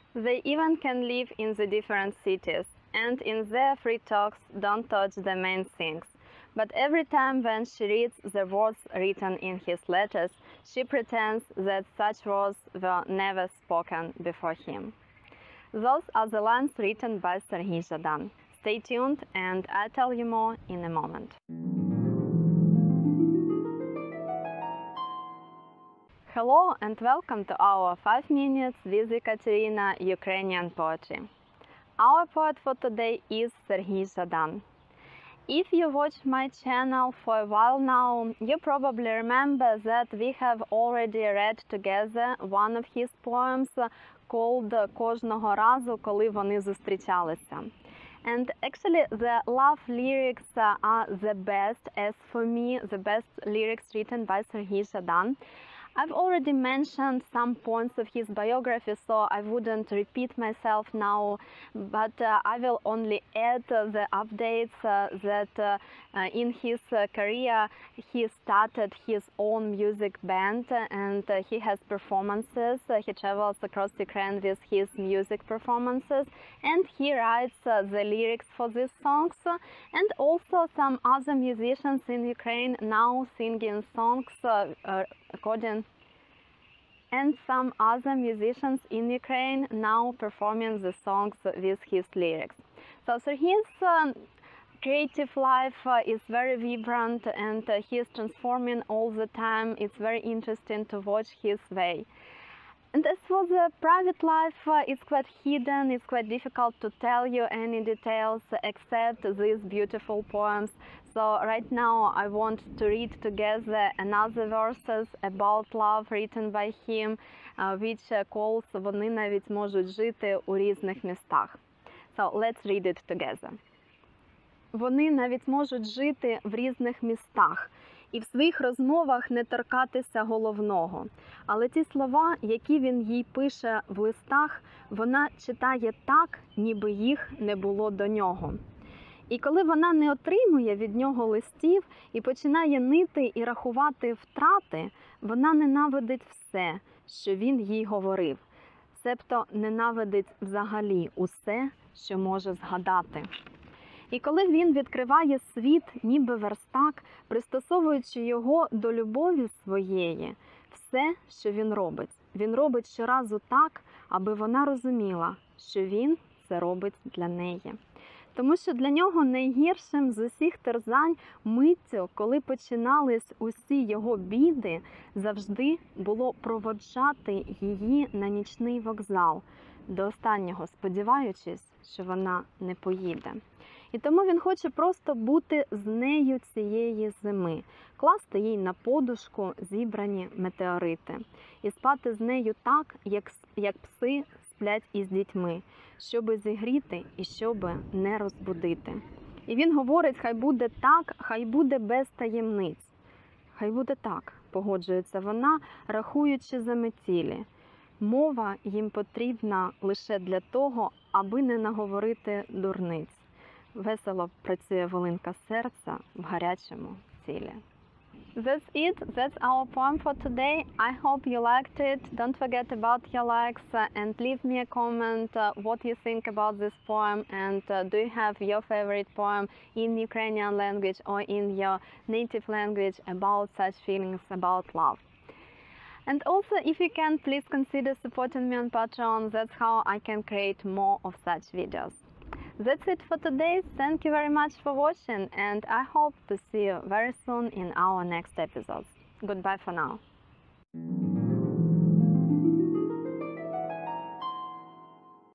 They even can live in the different cities, and in their free talks don't touch the main things. But every time when she reads the words written in his letters, she pretends that such words were never spoken before him. Those are the lines written by Serhiy Zhadan. Stay tuned and I'll tell you more in a moment. Hello and welcome to our 5 minutes with Ekaterina Ukrainian poetry. Our poet for today is Serhiy Zhadan. If you watch my channel for a while now, you probably remember that we have already read together one of his poems called «Кожного разу, коли вони зустрічалися». And actually the love lyrics are the best, as for me, the best lyrics written by Serhiy Zhadan. I've already mentioned some points of his biography, so I wouldn't repeat myself now, but I will only add the updates that in his career he started his own music band and he has performances. He travels across Ukraine with his music performances and he writes the lyrics for these songs, and also some other musicians in Ukraine now singing songs and some other musicians in Ukraine now performing the songs with his lyrics. So Serhiy's creative life is very vibrant and he is transforming all the time. It's very interesting to watch his way. And as for the private life, it's quite hidden, it's quite difficult to tell you any details except these beautiful poems. So right now I want to read together another verses about love written by him, which calls «Вони навіть можуть жити у різних містах». So let's read it together. Вони навіть можуть жити в різних містах і в своїх розмовах не торкатися головного. Але ті слова, які він їй пише в листах, вона читає так, ніби їх не було до нього. І коли вона не отримує від нього листів і починає нити і рахувати втрати, вона ненавидить все, що він їй говорив. Себто ненавидить взагалі усе, що може згадати. І коли він відкриває світ, ніби верстак, пристосовуючи його до любові своєї, все, що він робить щоразу так, аби вона розуміла, що він це робить для неї. Тому що для нього найгіршим з усіх терзань миттю, коли починались усі його біди, завжди було проводжати її на нічний вокзал, до останнього сподіваючись, що вона не поїде. І тому він хоче просто бути з нею цієї зими, класти їй на подушку зібрані метеорити і спати з нею так, як пси сплять із дітьми, щоби зігріти і щоби не розбудити. І він говорить, хай буде так, хай буде без таємниць. Хай буде так, погоджується вона, рахуючи заметілі. Мова їм потрібна лише для того, аби не наговорити дурниць. Весело працює волинка серця в гарячому тілі. That's it. That's our poem for today. I hope you liked it. Don't forget about your likes and leave me a comment what you think about this poem, and do you have your favorite poem in Ukrainian language or in your native language about such feelings about love. And also, if you can, please consider supporting me on Patreon. That's how I can create more of such videos. That's it for today. Thank you very much for watching, and I hope to see you very soon in our next episodes. Goodbye for now.